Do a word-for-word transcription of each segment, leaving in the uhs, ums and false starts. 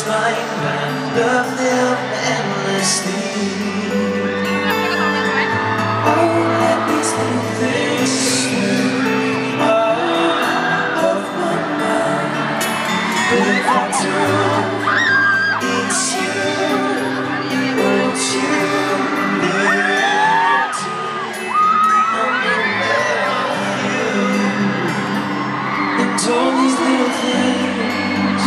satisfying I love them endlessly. I won't let these little things slip out of my mind. But if I do, it's you, won't you? All these little things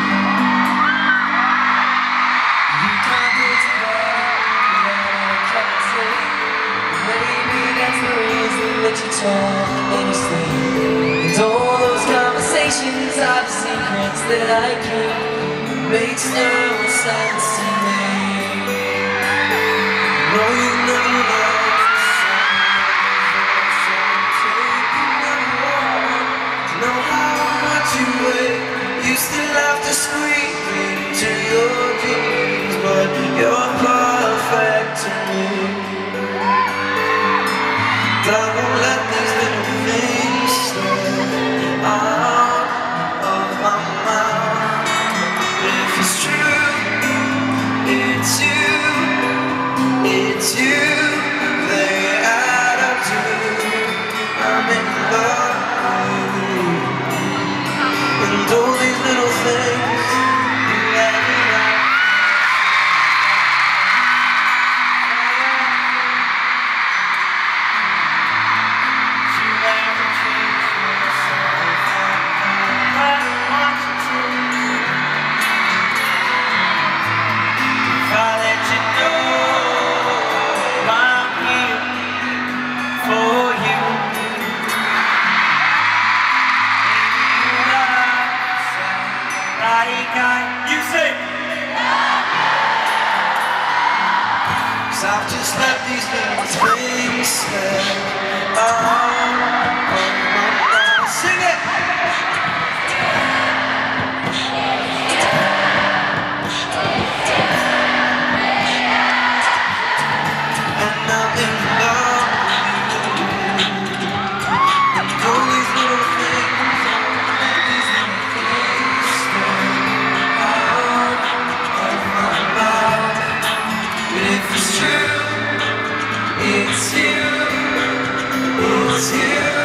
you can't put together, I can't say. Maybe that's the reason that you talk and you sleep. And all those conversations are the secrets that I keep. Makes no sense to me. No, you never left you still have to squeeze into your dreams, but you're perfect to me. I won't let these little things slip out of my mouth. If it's true, it's you, it's you. They add up to I'm in love. And all these little things you let me out. You never change yourself. I don't want you to. If I let you know I'm here for you. You say, cause I've just let these little things slip out of my mind. Sing it! And I'm in love with you. And all these little things, all these little things slip. If it's true, it's you, it's you.